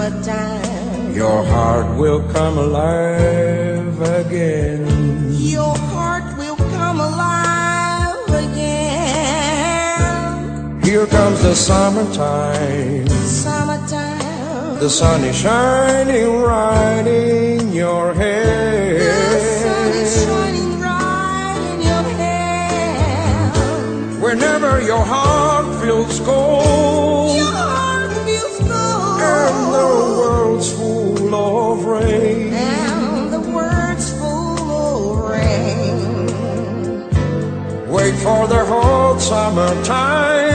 summertime. Your heart will come alive again. Your heart will come alive again. Here comes the summertime. Summertime. The sun is shining right in your hair. The sun is shining right in your hair. Whenever your heart feels cold, Your heart feels cold, and the world's full of rain, and the world's full of rain. wait for the hot summertime.